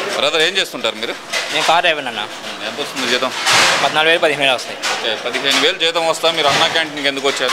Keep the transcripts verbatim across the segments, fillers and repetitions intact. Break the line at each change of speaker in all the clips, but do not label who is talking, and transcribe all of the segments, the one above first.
Brother ఏం చేస్తుంటారు మీరు?
నేను కార్ డ్రైవర్ అన్న.
ఎంత వస్తుంది జీతం?
పద్నాలుగు వేలు పదిహేను వేలు వస్తాయి.
ఓకే, పదిహేను వేలు జీతం వస్తా మీరు అన్నా క్యాంటీన్కి ఎందుకు వచ్చారు?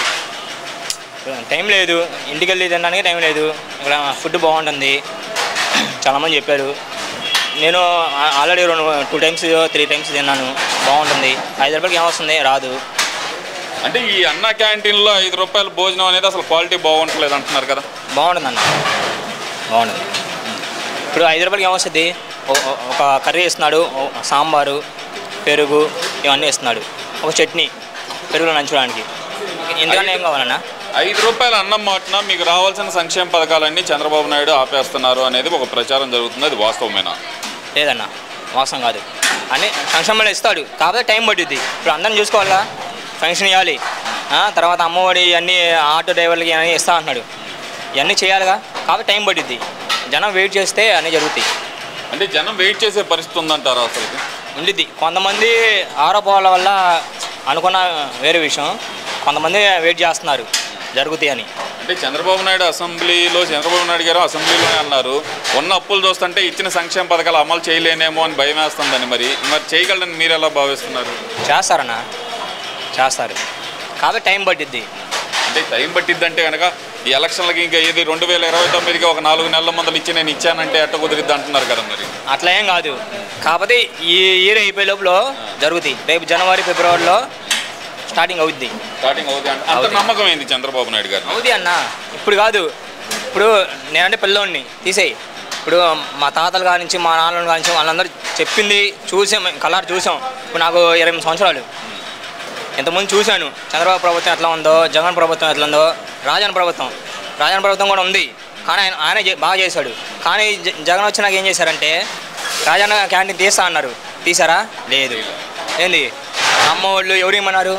టైం లేదు, ఇంటికి వెళ్ళి తినడానికి టైం లేదు. ఇక్కడ ఫుడ్ బాగుంటుంది, చాలామంది చెప్పారు. నేను ఆల్రెడీ రెండు టూ టైమ్స్ త్రీ టైమ్స్ తిన్నాను, బాగుంటుంది. ఐదు రూపాయలకి ఏమొస్తుంది, రాదు.
అంటే ఈ అన్నా క్యాంటీన్లో ఐదు రూపాయల భోజనం అనేది అసలు క్వాలిటీ బాగుంటలేదు అంటున్నారు కదా?
బాగుంటుంది అన్న, బాగుంటుంది. ఇప్పుడు ఐదు రూపాయలకి ఏమొస్తుంది, ఒక కర్రీ ఇస్తున్నాడు, సాంబారు, పెరుగు ఇవన్నీ ఇస్తున్నాడు, ఒక చట్నీ పెరుగులో నంచడానికి. ఎందుకన్నా ఏం కావాలన్నా?
ఐదు రూపాయల అన్నం మాటన మీకు రావాల్సిన సంక్షేమ పథకాలన్నీ చంద్రబాబు నాయుడు ఆపేస్తున్నారు అనేది ఒక ప్రచారం జరుగుతుంది, అది వాస్తవమేనా?
లేదన్న, వాస్తవం కాదు. అన్నీ సంక్షేమంలో ఇస్తాడు, కాకపోతే టైం పడుద్ది. ఇప్పుడు అందరం చూసుకోవాలా, ఫంక్షన్ ఇవ్వాలి, తర్వాత అమ్మఒడి అన్నీ ఆటో డ్రైవర్లకి అన్నీ ఇస్తా అంటున్నాడు, ఇవన్నీ చేయాలిగా, కాబట్టి టైం పడుద్ది. జనం వెయిట్ చేస్తే అన్నీ జరుగుతాయి.
అంటే జనం వెయిట్ చేసే పరిస్థితి ఉందంటారా? అసలు
ఉండిద్ది. కొంతమంది ఆరోపణల వల్ల అనుకున్న వేరే విషయం, కొంతమంది వెయిట్ చేస్తున్నారు జరుగుతాయి అని.
అంటే చంద్రబాబు నాయుడు అసెంబ్లీలో చంద్రబాబు నాయుడు గారు అసెంబ్లీలోనే అన్నారు, ఉన్న అప్పులు చూస్తుంటే ఇచ్చిన సంక్షేమ పథకాలు అమలు చేయలేనేమో అని భయం వేస్తుందని. మరి మరి చేయగలరని మీరు ఎలా భావిస్తున్నారు?
చేస్తారన్న, చేస్తారు, కాబట్టి టైం పట్టిద్ది.
అంటే టైం పట్టిద్ది అంటే కనుక ఈ ఎలక్షన్లకి ఇంకా ఏది రెండు వేల ఇరవై తొమ్మిదికి ఒక నాలుగు నెలల ముందలు ఇచ్చి నేను ఇచ్చానంటే ఎట్ట కుదిరిద్ది అంటున్నారు కదా? మరి
అట్లా ఏం కాదు, కాకపోతే ఈ ఇయర్ అయిపోయే లోపల జరుగుతాయి. రేపు జనవరి ఫిబ్రవరిలో స్టార్టింగ్ అవుద్ది.
స్టార్టింగ్ అవుద్ది అంటే అంత నమ్మకం ఏంది చంద్రబాబు నాయుడు గారు?
అవుద్ది అన్న, ఇప్పుడు కాదు. ఇప్పుడు నేనంటే పిల్లోడిని తీసేయి. ఇప్పుడు మా తాతల కాడి నుంచి మా నాన్నల కాడి నుంచి వాళ్ళందరూ చెప్పింది చూసాం, కలర్ చూసాం. ఇప్పుడు నాకు ఇరవై ఎనిమిది సంవత్సరాలు. ఇంతకుముందు చూశాను చంద్రబాబు ప్రభుత్వం ఎట్లా ఉందో, జగన్ ప్రభుత్వం ఎట్లా ఉందో, రాజన్ ప్రభుత్వం రాజన్ ప్రభుత్వం కూడా ఉంది. కానీ ఆయన ఆయన బాగా చేశాడు. కానీ జగన్ వచ్చినాక ఏం చేశారంటే రాజన్న క్యాంటీన్ తీస్తా అన్నారు, తీసారా? లేదు. ఏంది అమ్మ వాళ్ళు ఎవరు ఇమ్మన్నారు?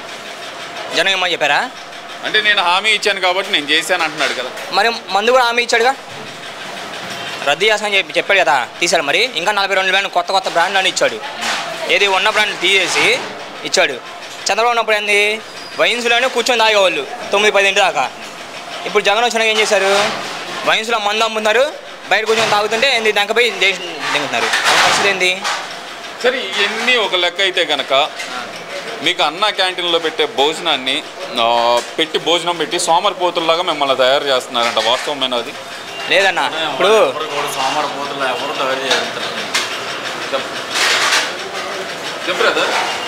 జనం ఇమ్మని చెప్పారా?
అంటే నేను హామీ ఇచ్చాను కాబట్టి నేను చేశాను అంటున్నాడు కదా.
మరి మందు కూడా హామీ ఇచ్చాడుగా, రద్దు చేస్తామని చెప్పి చెప్పాడు కదా, తీశాడు. మరి ఇంకా నలభై రెండు బ్రాండ్ కొత్త కొత్త బ్రాండ్లు అని ఇచ్చాడు. ఏది ఉన్న బ్రాండ్ తీసేసి ఇచ్చాడు. చంద్రబాబు ఉన్నప్పుడు ఏంది, వైన్స్లోనే కూర్చొని తాగేవాళ్ళు తొమ్మిది పదింటి దాకా. ఇప్పుడు జగన్ వచ్చినాక ఏం చేశారు, వైన్స్లో మందు అమ్ముతున్నారు, బయట కూర్చొని తాగుతుంటే ఏంది దానిపై దిగుతున్నారు. పరిస్థితి ఏంది?
సరే, ఇవన్నీ ఒక లెక్క అయితే కనుక మీకు అన్నా క్యాంటీన్లో పెట్టే భోజనాన్ని పెట్టి భోజనం పెట్టి సోమరిపోతుల్లాగా మిమ్మల్ని తయారు చేస్తున్నారంట, వాస్తవమైన అది?
లేదన్నా, ఇప్పుడు
సోమరిపోతుల్లో ఎవరు తయారు చేస్తారు?
చెప్పరాదా?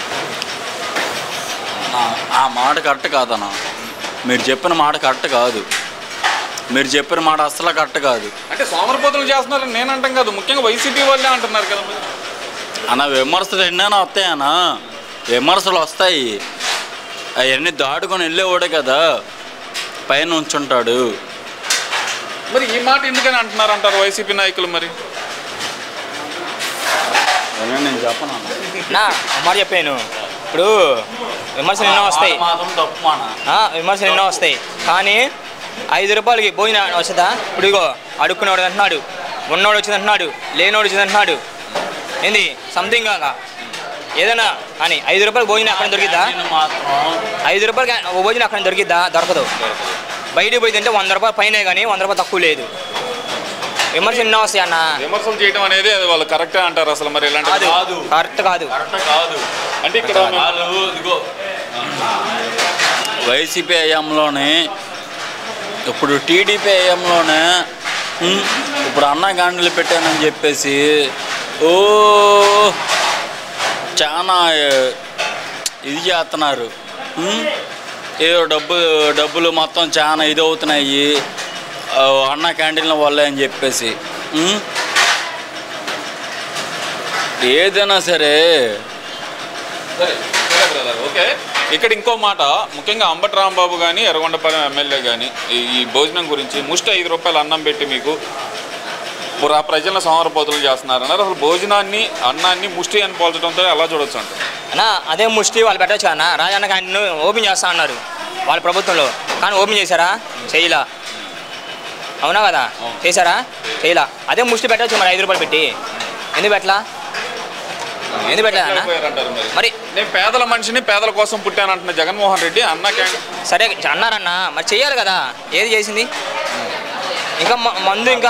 ఆ మాట కరెక్ట్ కాదన్నా, మీరు చెప్పిన మాట కరెక్ట్ కాదు. మీరు చెప్పిన మాట అసలు కరెక్ట్ కాదు.
అంటే సోమరిపోతులు చేస్తున్నారని నేను అంటాం కాదు, ముఖ్యంగా వైసీపీ వాళ్ళే అంటున్నారు కదా.
అన్న విమర్శలు ఎన్నైనా వస్తాయన్నా, విమర్శలు వస్తాయి. అవన్నీ దాటుకొని వెళ్ళేవాడే కదా పైన ఉంచుంటాడు.
మరి ఈ మాట ఎందుకని అంటున్నారు అంటారు వైసీపీ నాయకులు? మరి
నేను చెప్పను
నా మాట చెప్పాను. ఇప్పుడు విమర్శలు ఎన్నో వస్తాయి, విమర్శలు ఎన్నో వస్తాయి. కానీ ఐదు రూపాయలకి భోజనం వస్తుందా? ఇప్పుడు ఇగో అడుక్కునేవాడు అంటున్నాడు, ఉన్నోడు వచ్చింది అంటున్నాడు, లేనోడు వచ్చింది అంటున్నాడు. ఏంది సంథింగ్ కాక ఏదైనా కానీ ఐదు రూపాయలు భోజనం అక్కడ దొరికిద్దా? ఐదు రూపాయలకి భోజనం అక్కడ దొరికిద్దా? దొరకదు. బయటికి పోయి తింటే వంద రూపాయలు పైనే కానీ వంద రూపాయలు తక్కువ లేదు. విమర్శలు ఎన్నో వస్తాయి అన్న.
విమర్శలు చేయడం అనేది అది వాళ్ళు కరెక్టే అంటారు అసలు? మరి ఇలాంటి
కరెక్ట్ కాదు.
కాదు
అంటే ఇక్కడ
ఇదిగో వైసీపీ హయాంలోనే, ఇప్పుడు టీడీపీ హయాంలోనే ఇప్పుడు అన్నా క్యాంటీన్లు పెట్టానని చెప్పేసి ఓ చాలా ఇది చేస్తున్నారు. ఏదో డబ్బు డబ్బులు మొత్తం చాలా ఇది అవుతున్నాయి అన్నా క్యాంటీన్ల వల్ల అని చెప్పేసి. ఏదైనా సరే
ఓకే. ఇక్కడ ఇంకో మాట, ముఖ్యంగా అంబటి రాంబాబు కానీ ఎర్రగొండపాలెం ఎమ్మెల్యే కానీ ఈ భోజనం గురించి ముష్టి ఐదు రూపాయలు అన్నం పెట్టి మీకు ఆ ప్రజలను సోమరిపోతులు చేస్తున్నారన్నారు. అసలు భోజనాన్ని అన్నాన్ని ముష్టి అని పోల్చడంతో ఎలా చూడొచ్చు అంటే
అన్నా? అదే ముష్టి వాళ్ళు పెట్టచ్చు అన్న. రాజన్న క్యాంటీన్ ఓపెన్ చేస్తా అన్నారు వాళ్ళ ప్రభుత్వంలో, కానీ ఓపెన్ చేశారా? చేయలా. అవునా కదా? చేశారా? చేయలా. అదే ముష్టి పెట్టచ్చు మరి ఐదు రూపాయలు పెట్టి. ఎందుకు పెట్టలా? ఎందుకు పెట్టలేదన్నా?
మరి నేను పేదల మనిషిని పేదల కోసం పుట్టానంటున్న జగన్మోహన్ రెడ్డి అన్నా క్యాంటీన్
సరే అన్నారన్నా, మరి చెయ్యాలి కదా. ఏది చేసింది? ఇంకా మందు ఇంకా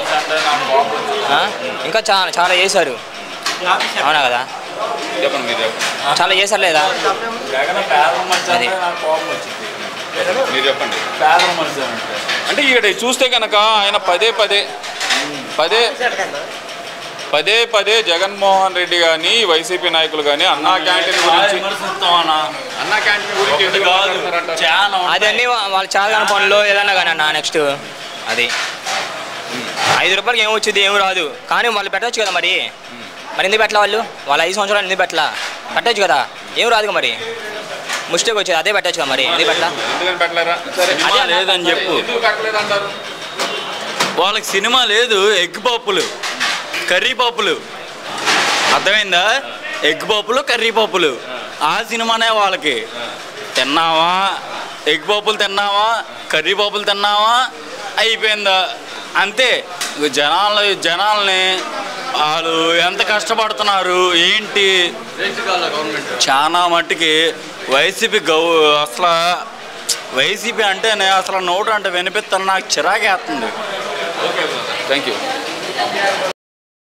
ఇంకా చాలా చాలా చేశారు అవునా కదా
చెప్పండి మీరు చెప్పండి
చాలా చేశారు లేదా అది
మీరు చెప్పండి అంటే ఇక్కడ చూస్తే కనుక ఆయన పదే పదే పదే పదే పదే జగన్మోహన్ రెడ్డి కానీ వైసీపీ నాయకులు కానీ అన్నా క్యాంటీన్ గురించి అన్నా క్యాంటీన్ గురించి ఎందుకు మాట్లాడుతున్నారంటారు?
అది అన్నీ వాళ్ళు చాలా పనులు ఏదన్నా కానీ అన్న నెక్స్ట్ అది ఐదు రూపాయలకి ఏమొచ్చింది ఏమి రాదు కానీ వాళ్ళు పెట్టవచ్చు కదా మరి మరి ఎందుకు పెట్టాల వాళ్ళు వాళ్ళు ఐదు సంవత్సరాలు ఎందుకు పెట్టాల పెట్టచ్చు కదా ఏం రాదుగా మరి మిస్టేక్ వచ్చేది అదే పెట్టచ్చు కదా మరి ఎందుకు పెట్టాల
ఎందుకని పెట్టలేరా సరే
అదే లేదని చెప్పు
ఎందుకు పెట్టలేదు అంటారు
వాళ్ళకి సినిమా లేదు ఎగ్ పప్పులు కర్రీ పప్పులు అర్థమైందా ఎగ్ పప్పులు కర్రీ పప్పులు ఆ సినిమానే వాళ్ళకి తిన్నావా ఎగ్ పప్పులు తిన్నావా కర్రీ పప్పులు తిన్నావా అయిపోయిందా అంతే జనాలు జనాల్ని వాళ్ళు ఎంత కష్టపడుతున్నారు ఏంటి చాలా మట్టుకి వైసీపీ గౌ అసలు వైసీపీ అంటేనే అసలు నోటు అంటే వినిపిస్తాను నాకు చిరాకేస్తుంది
ఓకే థ్యాంక్ యూ